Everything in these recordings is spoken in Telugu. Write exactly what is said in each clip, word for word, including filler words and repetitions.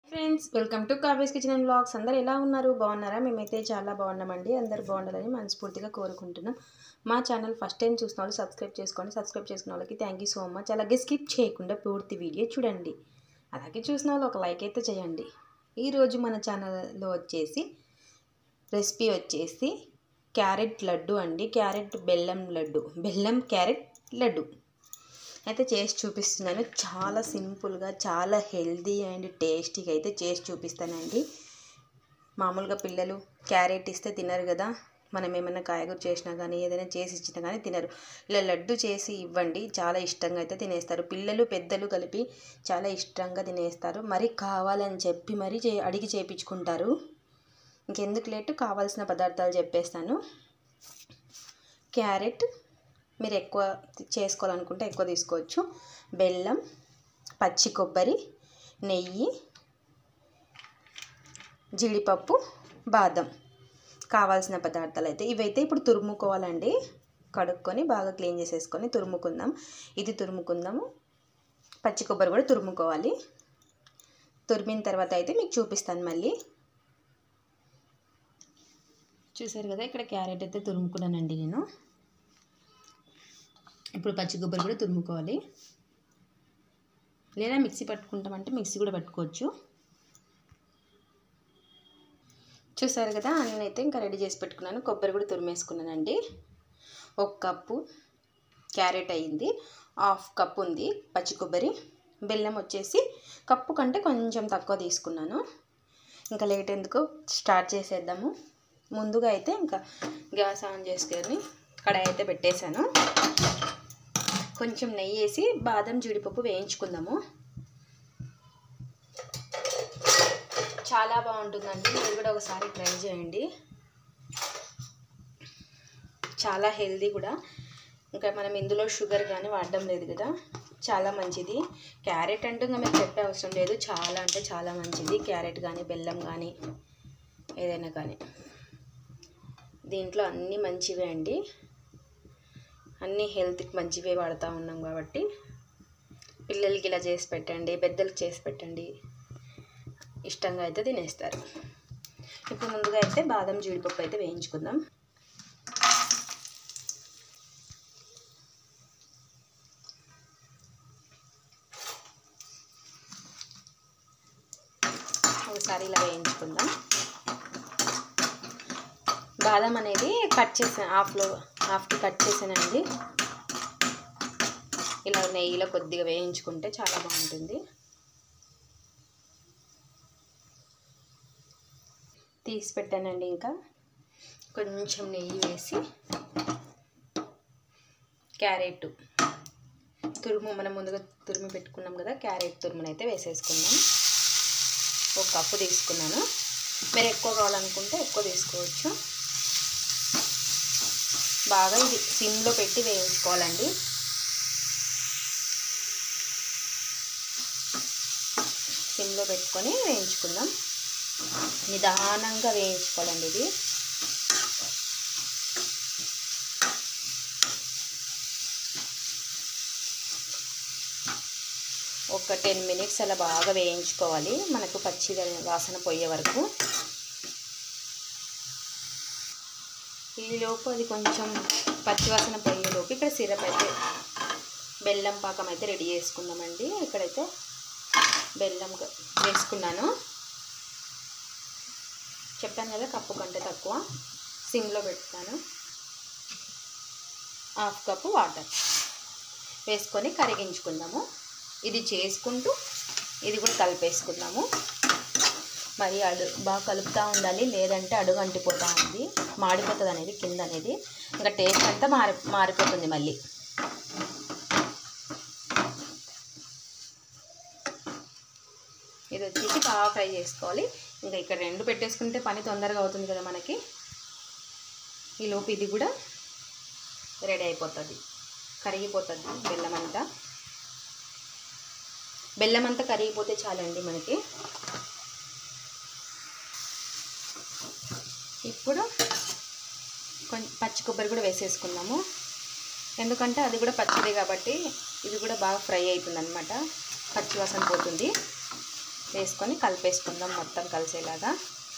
Friends welcome to Kavya's kitchen and vlogs. అందరూ ఎలా ఉన్నారు? బాగున్నారా? మేమైతే చాలా బాగున్నామండి. అందరూ బాగుండాలని మనస్ఫూర్తిగా కోరుకుంటున్నాం. మా ఛానల్ ఫస్ట్ టైం చూసిన వాళ్ళు సబ్స్క్రైబ్ చేసుకోండి. సబ్స్క్రైబ్ చేసుకున్న వాళ్ళకి థ్యాంక్ యూ సో మచ్. అలాగే స్కిప్ చేయకుండా పూర్తి వీడియో చూడండి. అలాగే చూసిన వాళ్ళు ఒక లైక్ అయితే చేయండి. ఈరోజు మన ఛానల్లో వచ్చేసి రెసిపీ వచ్చేసి క్యారెట్ లడ్డు అండి. క్యారెట్ బెల్లం లడ్డు, బెల్లం క్యారెట్ లడ్డు అయితే చేసి చూపిస్తున్నాను. చాలా సింపుల్గా, చాలా హెల్దీ అండ్ టేస్టీగా అయితే చేసి చూపిస్తానండి. మామూలుగా పిల్లలు క్యారెట్ ఇస్తే తినరు కదా, మనం ఏమైనా కాయగూర చేసినా కానీ ఏదైనా చేసి ఇచ్చినా కానీ తినరు. ఇలా లడ్డు చేసి ఇవ్వండి, చాలా ఇష్టంగా అయితే తినేస్తారు. పిల్లలు పెద్దలు కలిపి చాలా ఇష్టంగా తినేస్తారు. మరి కావాలని చెప్పి మరీ చే అడిగి చేయించుకుంటారు. ఇంకెందుకు లేటు, కావాల్సిన పదార్థాలు చెప్పేస్తాను. క్యారెట్ మీరు ఎక్కువ చేసుకోవాలనుకుంటే ఎక్కువ తీసుకోవచ్చు. బెల్లం, పచ్చి కొబ్బరి, నెయ్యి, జీడిపప్పు, బాదం. కావాల్సిన పదార్థాలు అయితే ఇవైతే ఇప్పుడు తురుముకోవాలండి. కడుక్కొని బాగా క్లీన్ చేసేసుకొని తురుముకుందాం. ఇది తురుముకుందాము. పచ్చి కొబ్బరి కూడా తురుముకోవాలి. తురిమిన తర్వాత అయితే మీకు చూపిస్తాను మళ్ళీ. చూసారు కదా, ఇక్కడ క్యారెట్ అయితే తురుముకున్నానండి నేను. ఇప్పుడు పచ్చి కొబ్బరి కూడా తురుముకోవాలి. లేదా మిక్సీ పట్టుకుంటామంటే మిక్సీ కూడా పట్టుకోవచ్చు. చూసారు కదా, అన్నీ అయితే ఇంకా రెడీ చేసి పెట్టుకున్నాను. కొబ్బరి కూడా తురిమేసుకున్నానండి. ఒక కప్పు క్యారెట్ అయ్యింది. హాఫ్ కప్ ఉంది పచ్చి కొబ్బరి. బెల్లం వచ్చేసి కప్పు కంటే కొంచెం తక్కువ తీసుకున్నాను. ఇంకా లేట్ ఎందుకు, స్టార్ట్ చేసేద్దాము. ముందుగా అయితే ఇంకా గ్యాస్ ఆన్ చేసుకొని కడాయి అయితే పెట్టేశాను. కొంచెం నెయ్యి వేసి బాదం జీడిపప్పు వేయించుకుందాము. చాలా బాగుంటుందండి, మీరు కూడా ఒకసారి ట్రై చేయండి. చాలా హెల్దీ కూడా. ఇంకా మనం ఇందులో షుగర్ కానీ వాడడం లేదు కదా, చాలా మంచిది. క్యారెట్ అంటూ ఇంకా మీకు చెప్పే అవసరం లేదు, చాలా అంటే చాలా మంచిది. క్యారెట్ కానీ బెల్లం కానీ ఏదైనా కానీ దీంట్లో అన్నీ మంచివే అండి. అన్నీ హెల్త్కి మంచివే వాడుతూ ఉన్నాం కాబట్టి పిల్లలకి ఇలా చేసి పెట్టండి, పెద్దలకి చేసి పెట్టండి, ఇష్టంగా అయితే తినేస్తారు. ఇప్పుడు ముందుగా అయితే బాదం జీడిపప్పు అయితే వేయించుకుందాం. ఒకసారి ఇలా వేయించుకుందాం. బాదం అనేది కట్ చేసాను, హాఫ్లో హాఫ్కి కట్ చేసానండి. ఇలా నెయ్యిలో కొద్దిగా వేయించుకుంటే చాలా బాగుంటుంది. తీసి పెట్టానండి. ఇంకా కొంచెం నెయ్యి వేసి క్యారెట్ తురుము, మనం ముందుగా తురిమి పెట్టుకున్నాం కదా, క్యారెట్ తురుమునైతే వేసేసుకుందాం. ఒక కప్పు తీసుకున్నాను. మీరు ఎక్కువ కావాలనుకుంటే ఎక్కువ తీసుకోవచ్చు. బాగా ఇది సిమ్లో పెట్టి వేయించుకోవాలండి. సిమ్లో పెట్టుకొని వేయించుకుందాం. నిదానంగా వేయించుకోవాలండి ఇది. ఒక టెన్ మినిట్స్ అలా బాగా వేయించుకోవాలి, మనకు పచ్చి వాసన పోయే వరకు. ఈలోపు అది కొంచెం పచ్చివాసన పోయేలోపు ఇక్కడ సిరప్ అయితే, బెల్లం పాకం అయితే రెడీ చేసుకుందామండి. ఇక్కడైతే బెల్లం వేసుకున్నాను. చెప్పాను కదా, కప్పు కంటే తక్కువ. సిమ్లో పెడతాను. హాఫ్ కప్పు వాటర్ వేసుకొని కరిగించుకుందాము. ఇది చేసుకుంటూ ఇది కూడా కలిపేసుకుందాము. మరి అడు బాగా కలుపుతూ ఉండాలి, లేదంటే అడుగు అంటిపోతూ ఉంది, మాడిపోతుంది అనేది కింద అనేది. ఇంకా టేస్ట్ అంతా మారి మారిపోతుంది మళ్ళీ. ఇది వచ్చేసి బాగా ఫ్రై చేసుకోవాలి. ఇంకా ఇక్కడ రెండు పెట్టేసుకుంటే పని తొందరగా అవుతుంది కదా మనకి. ఈలోపు ఇది కూడా రెడీ అయిపోతుంది, కరిగిపోతుంది బెల్లం అంతా. బెల్లం అంతా కరిగిపోతే చాలండి మనకి. ఇప్పుడు కొంచెం పచ్చి కొబ్బరి కూడా వేసేసుకుందాము. ఎందుకంటే అది కూడా పచ్చిదే కాబట్టి ఇది కూడా బాగా ఫ్రై అవుతుంది అన్నమాట, పచ్చివాసన పోతుంది. వేసుకొని కలిపేసుకుందాం మొత్తం కలిసేలాగా.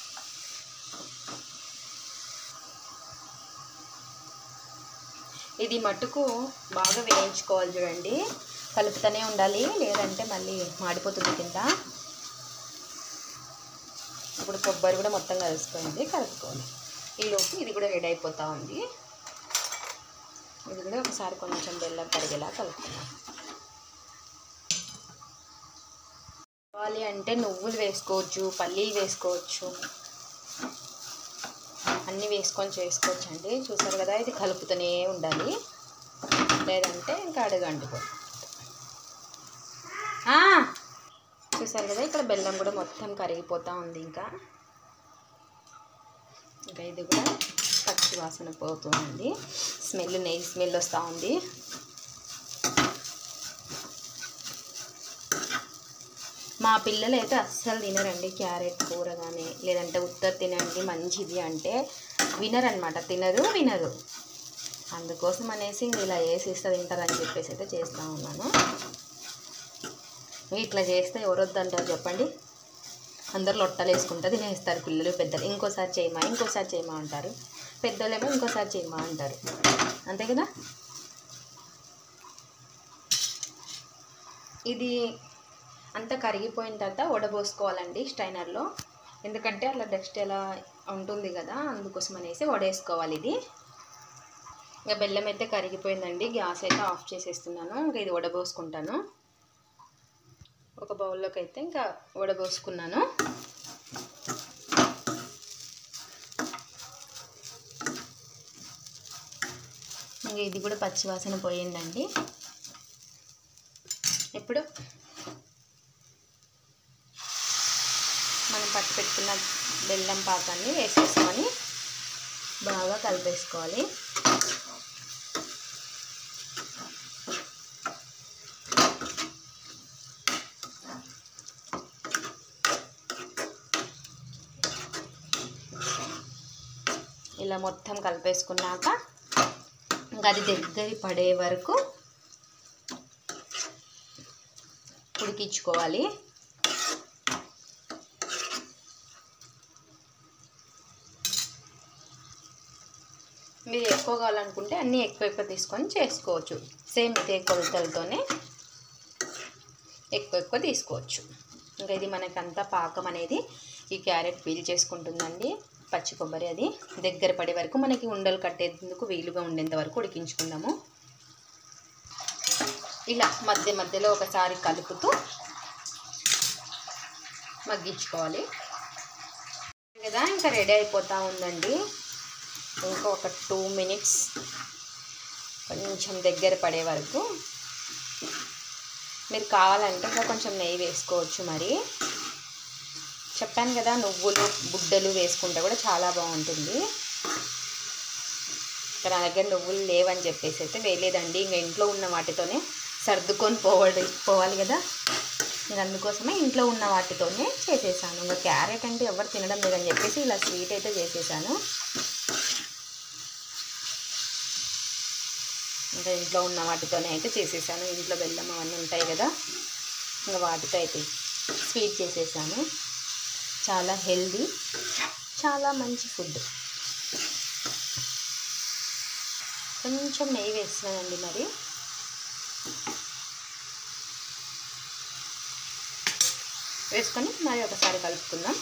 ఇది మట్టుకు బాగా వేయించుకోవాలి చూడండి, కలుపుతూనే ఉండాలి, లేదంటే మళ్ళీ మాడిపోతుంది కింద. ఇప్పుడు కొబ్బరి కూడా మొత్తం కలుసుకుంది, కలుపుకోవాలి. ఈలోపు ఇది కూడా రెడీ అయిపోతూ ఉంది. ఇది కూడా ఒకసారి కొంచెం బెల్లం కరిగేలా కలుపుకుందాం. కావాలి అంటే నువ్వులు వేసుకోవచ్చు, పల్లీలు వేసుకోవచ్చు, అన్నీ వేసుకొని చేసుకోవచ్చు అండి. చూసారు కదా, ఇది కలుపుతూనే ఉండాలి, లేదంటే ఇంకా అడుగు అంటుకోవాలి. చూసారు కదా, ఇక్కడ బెల్లం కూడా మొత్తం కరిగిపోతూ ఉంది. ఇంకా ఇంకా ఇది కూడా పచ్చి వాసన పోతుంది, స్మెల్ నెయ్యి స్మెల్ వస్తూ ఉంది. మా పిల్లలు అయితే అస్సలు తినరండి క్యారెట్ కూర కానీ, లేదంటే ఉత్తర తినండి మంచిది అంటే వినరనమాట, తినరు వినరు. అందుకోసం అనేసి ఇలా వేసి ఇస్తే తింటారని చెప్పేసి అయితే చేస్తూ ఉన్నాను. ఇట్లా చేస్తే ఎవరు వద్దంటారు చెప్పండి, అందరు లొట్టలు వేసుకుంటూ తినేస్తారు పిల్లలు పెద్దలు. ఇంకోసారి చేయమా ఇంకోసారి చేయమా అంటారు, పెద్దోళ్ళేమో ఇంకోసారి చేయమా అంటారు, అంతే కదా. ఇది అంతా కరిగిపోయిన తర్వాత వడబోసుకోవాలండి స్ట్రైనర్లో, ఎందుకంటే అలా డస్ట్ ఎలా ఉంటుంది కదా, అందుకోసం అనేసి వడేసుకోవాలి. ఇది ఇంకా బెల్లం అయితే కరిగిపోయిందండి, గ్యాస్ అయితే ఆఫ్ చేసేస్తున్నాను. ఇంకా ఇది వడబోసుకుంటాను. ఒక బౌల్లోకి అయితే ఇంకా వడబోసుకున్నాను. ఇంకా ఇది కూడా పచ్చివాసన పోయిందండి. ఇప్పుడు మనం పట్టి పెట్టుకున్న బెల్లం పాకాన్ని వేసేసుకొని బాగా కలిపేసుకోవాలి. ఇలా మొత్తం కలిపేసుకున్నాక ఇంకా అది దగ్గర పడే వరకు ఉడికించుకోవాలి. మీరు ఎక్కువ కావాలనుకుంటే అన్నీ ఎక్కువ ఎక్కువ తీసుకొని చేసుకోవచ్చు, సేమ్ ఇదే కొలతలతోనే ఎక్కువ ఎక్కువ తీసుకోవచ్చు. ఇంకా ఇది మనకంతా పాకం అనేది ఈ క్యారెట్ పీల్ చేసుకుంటుందండి. పచ్చి కొబ్బరి అది దగ్గర పడే వరకు మనకి ఉండలు కట్టేందుకు వీలుగా ఉండేంత వరకు ఉడికించుకుందాము. ఇలా మధ్య మధ్యలో ఒకసారి కలుపుతూ మగ్గించుకోవాలి కదా. ఇంకా రెడీ అయిపోతూ ఉందండి. ఇంకా ఒక టూ మినిట్స్ కొంచెం దగ్గర పడే వరకు మీరు కావాలంటే ఇంకా కొంచెం నెయ్యి వేసుకోవచ్చు. మరి చెప్పాను కదా, నువ్వులు బుడ్డలు వేసుకుంటే కూడా చాలా బాగుంటుంది. నా దగ్గర నువ్వులు లేవని చెప్పేసి అయితే వేయలేదండి, ఇంకా ఇంట్లో ఉన్న వాటితోనే సర్దుకొని పోవాలి పోవాలి కదా, ఇంకా అందుకోసమే ఇంట్లో ఉన్న వాటితోనే చేసేసాను. ఇంకా క్యారెట్ అంటే ఎవరు తినడం లేదని చెప్పేసి ఇలా స్వీట్ అయితే చేసేసాను. ఇంకా ఇంట్లో ఉన్న వాటితోనే అయితే చేసేసాను. ఇంట్లో బెల్లం అవన్నీ ఉంటాయి కదా, ఇంకా వాటితో అయితే స్వీట్ చేసేసాను. చాలా హెల్దీ, చాలా మంచి ఫుడ్. కొంచెం నెయ్యి వేస్తున్నానండి, మరి వేసుకొని మరి ఒకసారి కలుపుకుందాం.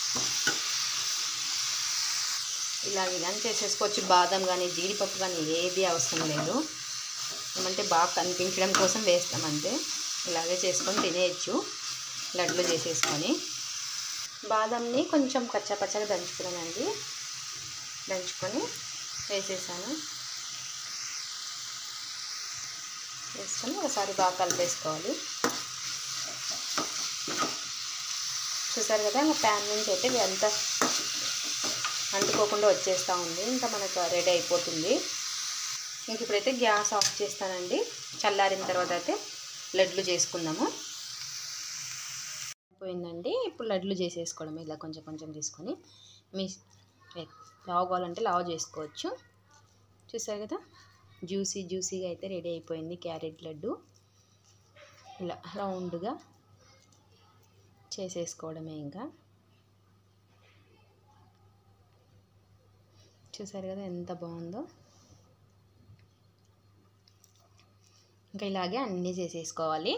ఇలా కానీ చేసేసుకోవచ్చు. బాదం కానీ జీడిపప్పు కానీ ఏది అవసరం లేదు, ఏమంటే బాగా కనిపించడం కోసం వేస్తామంతే. ఇలాగే చేసుకొని తినేయచ్చు, లడ్లు చేసేసుకొని. బాదంని కొంచెం కచ్చాపచ్చగా దంచుకున్నానండి, దంచుకొని వేసేసాను. వేసుకొని ఒకసారి బాగా కలిపేసుకోవాలి. చూసారు కదా, ఇంకా ప్యాన్ నుంచి అయితే అంతా అంటుకోకుండా వచ్చేస్తూ ఉంది. ఇంకా మనకు రెడీ అయిపోతుంది. ఇంక ఇప్పుడైతే గ్యాస్ ఆఫ్ చేస్తానండి. చల్లారిన తర్వాత అయితే లడ్లు చేసుకుందాము. పోయిందండి. ఇప్పుడు లడ్లు చేసేసుకోవడం, ఇలా కొంచెం కొంచెం తీసుకొని మీ లావు కావాలంటే లావు చేసుకోవచ్చు. చూసారు కదా, జ్యూసీ జ్యూసీగా అయితే రెడీ అయిపోయింది క్యారెట్ లడ్డు. ఇలా రౌండ్గా చేసేసుకోవడమే. ఇంకా చూసారు కదా ఎంత బాగుందో. ఇంకా ఇలాగే అన్నీ చేసేసుకోవాలి.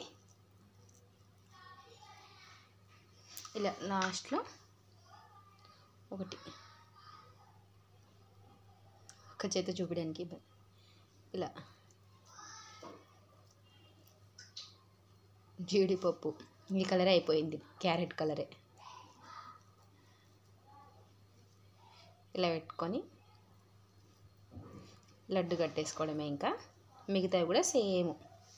ఇలా లాస్ట్లో ఒకటి ఒక చేత చూపించడానికి ఇలా జీడిపప్పు ఈ కలర్ అయిపోయింది, క్యారెట్ కలరే. ఇలా పెట్టుకొని లడ్డు కట్టేసుకోవడమే. ఇంకా మిగతావి కూడా సేమ్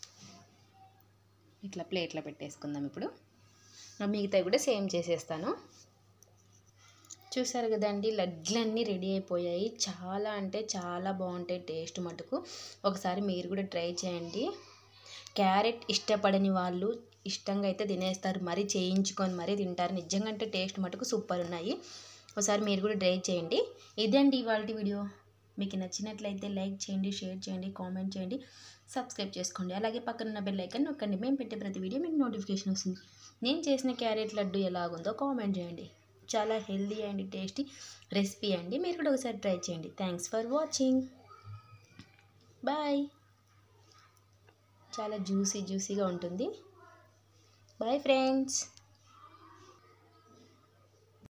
ఇట్లా ప్లేట్లో పెట్టేసుకుందాం. ఇప్పుడు మిగతావి కూడా సేమ్ చేసేస్తాను. చూసారు కదండి, లడ్లన్నీ రెడీ అయిపోయాయి. చాలా అంటే చాలా బాగుంటాయి టేస్ట్ మటుకు. ఒకసారి మీరు కూడా ట్రై చేయండి. క్యారెట్ ఇష్టపడని వాళ్ళు ఇష్టంగా అయితే తినేస్తారు, మరీ చేయించుకొని మరీ తింటారు. నిజంగా అంటే టేస్ట్ మటుకు సూపర్ ఉన్నాయి. ఒకసారి మీరు కూడా ట్రై చేయండి. ఇదండి ఇవాళ వీడియో. మీకు నచ్చినట్లయితే లైక్ చేయండి, షేర్ చేయండి, కామెంట్ చేయండి, సబ్స్క్రైబ్ చేసుకోండి. అలాగే పక్కన ఉన్న బెల్ ఐకాన్ నొక్కండి. మేము పెట్టే ప్రతి వీడియో మీకు నోటిఫికేషన్ వస్తుంది. నేను చేసిన క్యారెట్ లడ్డు ఎలాగుందో కామెంట్ చేయండి. చాలా హెల్దీ అండ్ టేస్టీ రెసిపీ అండి. మీరు కూడా ఒకసారి ట్రై చేయండి. Thanks for watching. బాయ్. చాలా జ్యూసీ జ్యూసీగా ఉంటుంది. Bye friends.